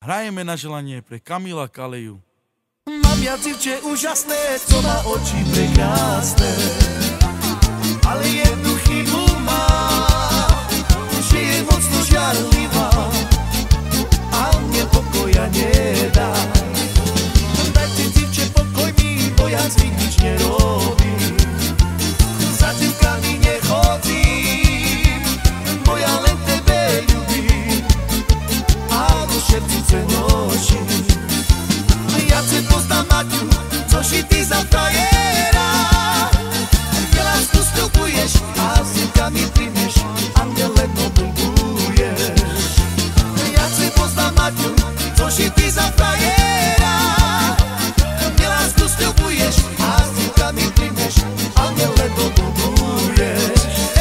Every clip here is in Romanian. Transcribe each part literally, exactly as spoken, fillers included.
Hrajeme na želanie pre Kamila Kaleju. Mám ja dziewczę úžasné, co má oči prekrásne, ale jednu chybu má, že je mocno žiarlivá a mne pokoja nedá. Dajte dziewczę pokoj mi, bo ja z nič nerobím, za dziewkami nechodím, bo ja len tebe ľubím a do šercice nosím. Ja chcę poznać Maciu, co si ty za frajera. Wiele tu spróbujesz, a z dziewkami przyjmiesz, a mnie ledwo bumbujesz. Ja chcę poznać Maciu, co si ty za frajera. Wiele tu spróbujesz, a z dziewkami przyjmiesz, a mnie ledwo bumbujesz.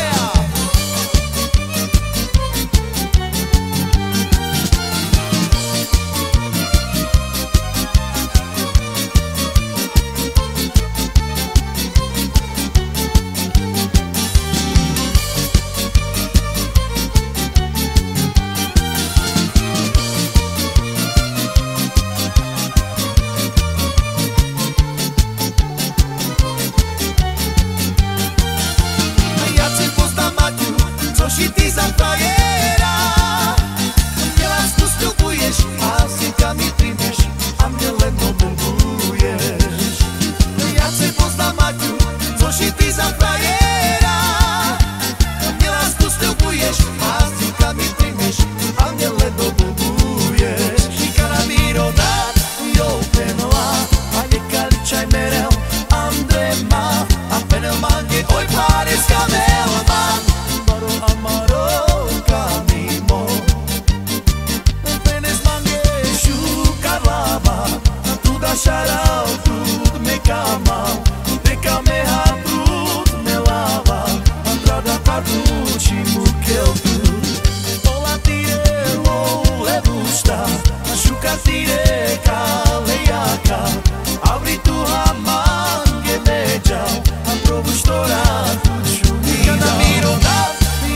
Co si ty za frajera. Mnie lásku spróbuješ a s dziewkami príjmeš a mne len obumbuješ. Ja chcę poznať Maťu, co si ty za frajera. Mnie lásku spróbuješ a s dziewkami príjmeš a mne len obumbuješ. Nikara mi rodát, jo penoa, a nekaličaj merel, Andre ma, a penel mange, oj pare skamel man. Amaro camimo, apenas manguejo calava, tudo achará, tudo me calma, me calme tudo me lava, entrada para o último que eu vi. Olá tire lo le gusta, machuca tire caleiaca, abre tu ramangue meja, aprovo estourar tudo chumia. Cada miro da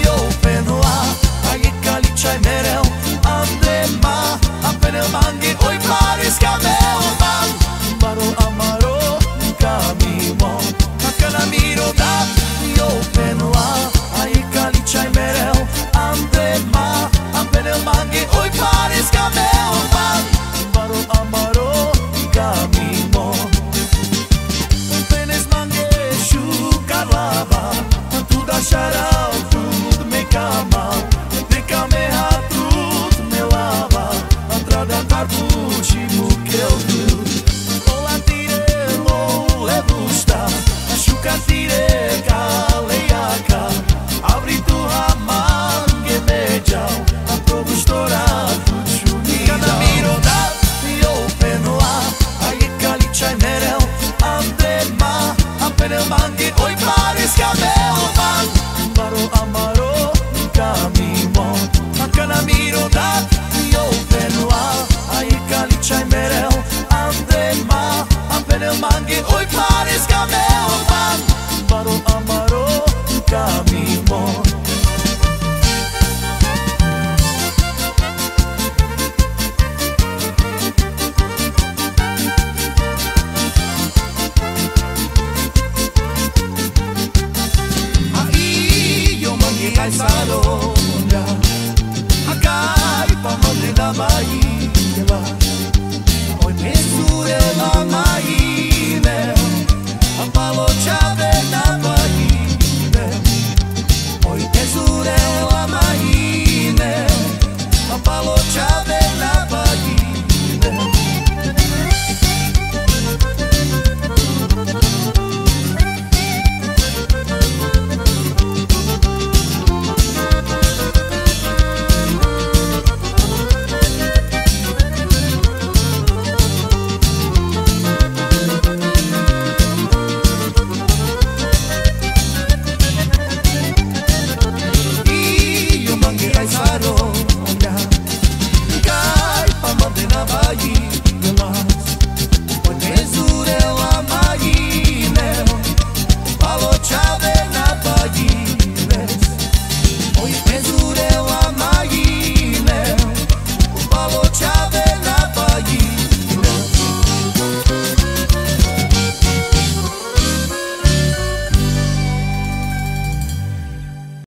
Čaj mereu, Andre ma, a penel mangi, oj pare skamel man. Baro amaro, camimo, a canamiro da, jo penua, a je kali čaj mereu, Andre ma, a penel mangi, oj pare skamel man. Baro amaro, camimo, penes mangi, šukalava, tudo achará, tudo me calma. Último que eu vi. Olá tire lo le gusta, machuca tire caleiaca, abre tu ramangue meja, aprovo estourar tudo chumia. Cada miro da, yo penoa, aí calichai merel, andema, a penel mangue, oi pares camel man. Baro amaro, camimo, a cana miro da, yo penoa. Čaj merel, andema, a penel mangi, oj pares camel man. Baro amaro, camimo. Aí yo mangi kai salonga, acai pa mole da Bahia.